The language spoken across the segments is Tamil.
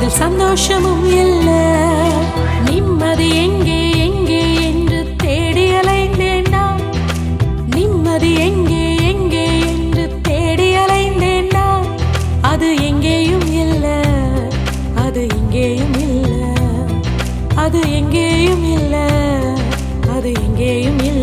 அதில் சந்தோஷமும் இல்ல. நிம்மதி எங்கே எங்கே என்று தேடி அலைந்தேன் நான். நிம்மதி எங்கே எங்கே என்று தேடி அலைந்தேன் நான். அது எங்கேயும் இல்ல, அது எங்கேயும் இல்ல, அது எங்கேயும் இல்ல, அது எங்கேயும் இல்ல.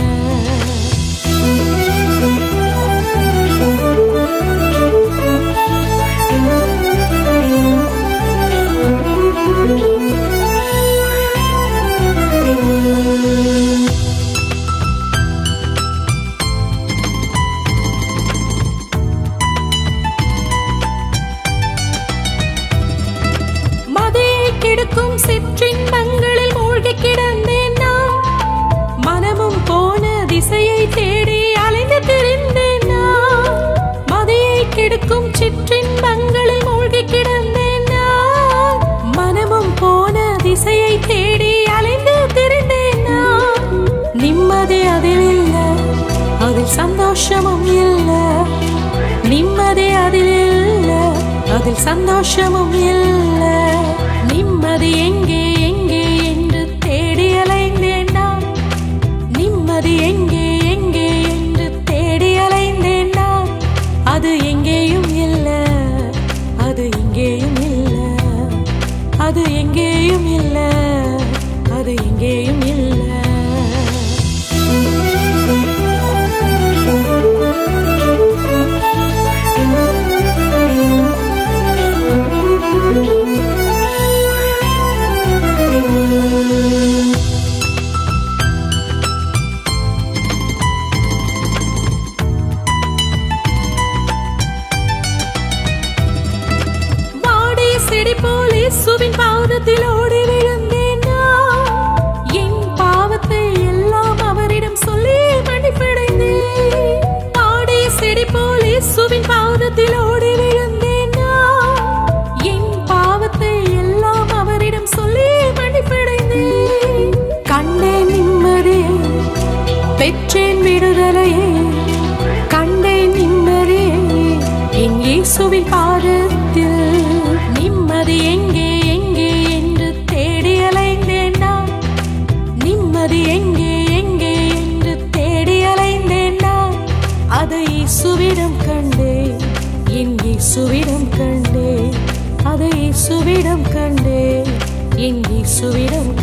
மதையை கெடுக்கும் சிற்றின்பங்களில் மூழ்கி கிடந்தேன் நான். மனமும் போன திசையை தேடி அலைந்து திரிந்தேன் நான். மதையை கெடுக்கும் சிற்றின்பங்களில் மூழ்கி கிடந்தேன் நான். மனமும் போன திசையை தேடி அலைந்து திரிந்தேன் நான். நிம்மதி அதில் இல்ல, அதில் சந்தோஷமும் இல்ல. நிம்மதி அதில் இல்ல, அதில் சந்தோஷமும் இல்ல. நிம்மதி எங்கே எங்கே என்று தேடி அலைந்தேன் நான். நிம்மதி எங்கே எங்கே என்று தேடி அலைந்தேன் நான். அது எங்கேயும் இல்ல, அது எங்கேயும் இல்ல, அது எங்கேயும் இல்ல, அது எங்கேயும் இல்ல. இயேசுவின் பாதத்தில் ஓடி விழுந்தேன் நான். என் பாவத்தை எல்லாம் அவரிடம் சொல்லி மன்னிப்படைந்தேன். பாடிய செடி போல் இயேசுவின் பாதத்தில் ஓடி விழுந்தேன் நான். என் பாவத்தை எல்லாம் அவரிடம் சொல்லி மன்னிப்படைந்தேன். கண்டேன் நிம்மதியை, பெற்றேன் விடுதலையை. கண்டேன் நிம்மதியை என் இயேசுவின் பாதத்தில். நிம்மதி எங்கே எங்கே என்று தேடி அலைந்தேன் நான். நிம்மதி எங்கே எங்கே என்று தேடி அலைந்தேன் நான். அதை இயேசுவிடம் கண்டேன், என் இயேசுவிடம் கண்டேன். அதை இயேசுவிடம் கண்டேன், என் இயேசுவிடம்